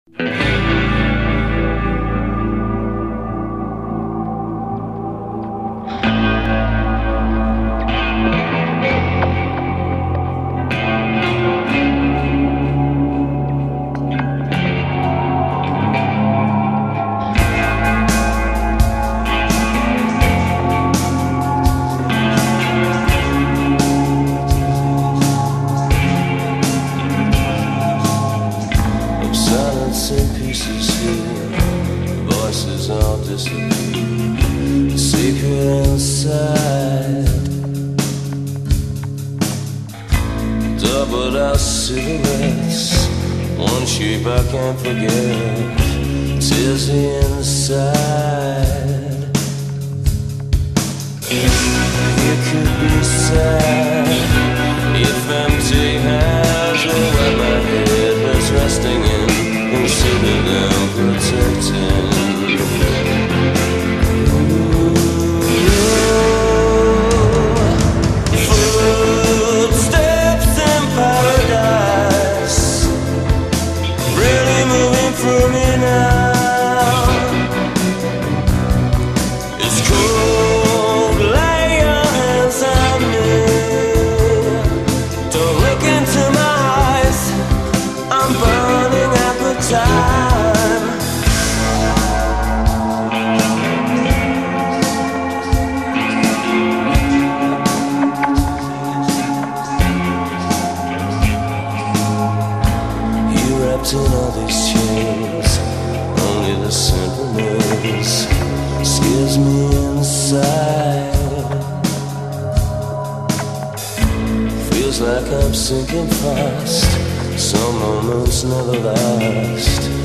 Doubled out silhouettes, one shape I can't forget. Tears the inside. It could be sad if empty hands were where my head was resting in, instead of them protecting. In all these chains, only the simple news scares me inside. Feels like I'm sinking fast, some moments never last.